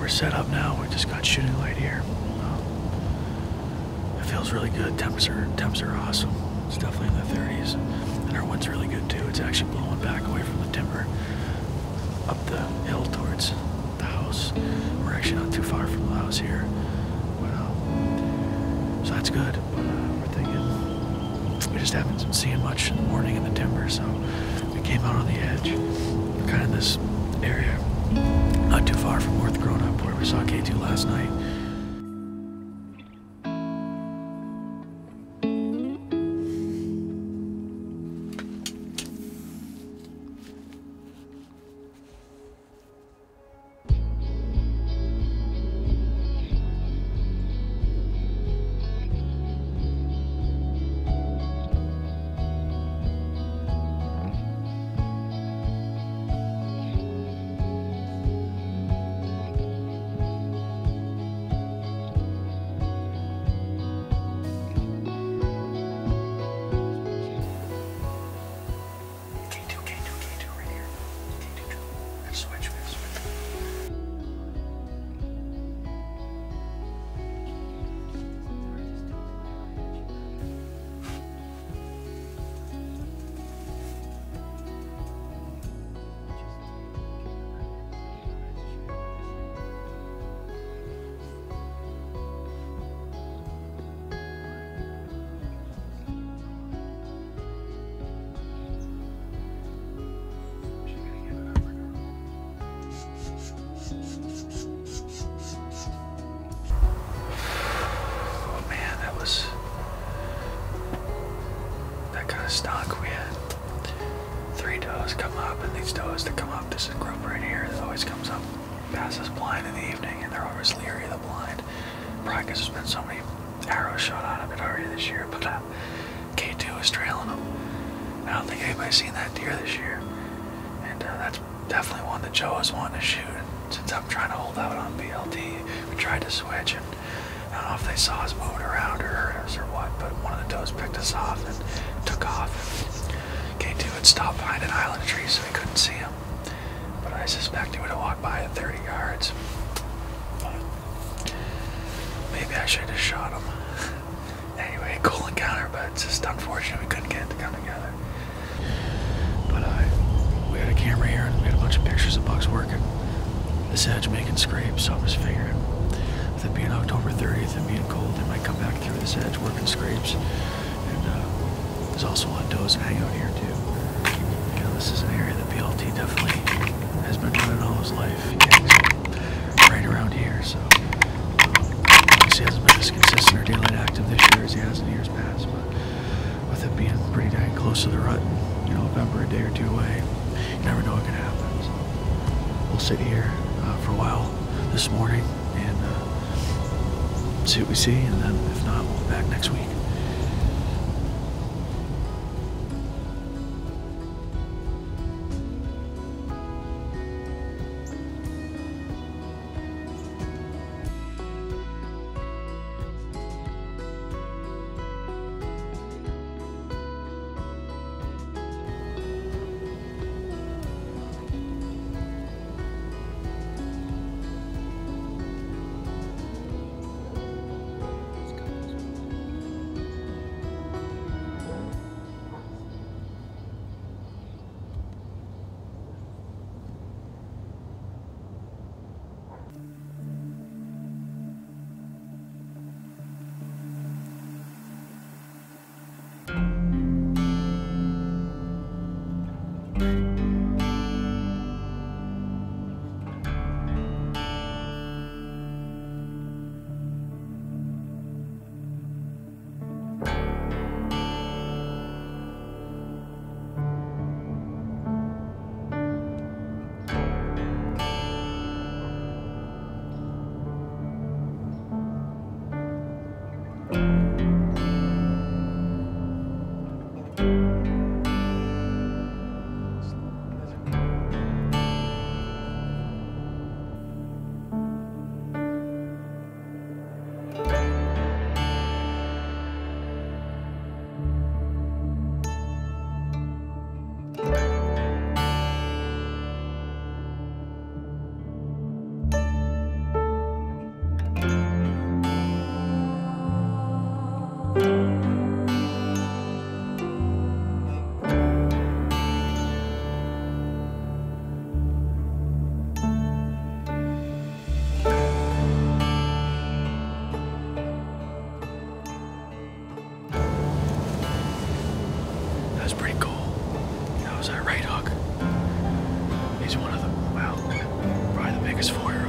we're set up now. We just got shooting light here. It feels really good. Temps are awesome. It's definitely in the 30s. And our wind's really good too. It's actually blowing back away from the timber up the hill towards the house. We're actually not too far from the house here. But, so that's good. But we're thinking, we just haven't been seeing much in the morning in the timber, so we came out on the edge. We're kind of in this area, not too far from North Grown Up, where we saw K2 last night. That kind of stunk. We had 3 does come up, and these does that come up, this is a group right here that always comes up past this blind in the evening, and they're always leery of the blind. Probably because there's been so many arrows shot out of it already this year, but K2 is trailing them. I don't think anybody's seen that deer this year, and that's definitely one that Joe is wanting to shoot. And since I'm trying to hold out on BLT, we tried to switch, and I don't know if they saw us moving around or heard us or what, but one of the does picked us off and took off. K2 had stopped behind an island tree, so we couldn't see him. But I suspect he would have walked by at 30 yards. But maybe I should have just shot him. Anyway, cool encounter, but it's just unfortunate we couldn't get it to come together. But we had a camera here and we had a bunch of pictures of bucks working this edge making scrapes, so I was figuring with it being October 30th and being cold, they might come back through this edge working scrapes. And there's also a lot of does hang out here too. You know, this is an area that BLT definitely has been running all his life. He's right around here, so he hasn't been as consistent or daylight active this year as he has in years past, but with it being pretty dang close to the rut, you know, November, a day or two away, you never know what can happen. So we'll sit here for a while this morning and see what we see, and then if not, we'll be back next week. He's one of the, well, probably the biggest four-year-olds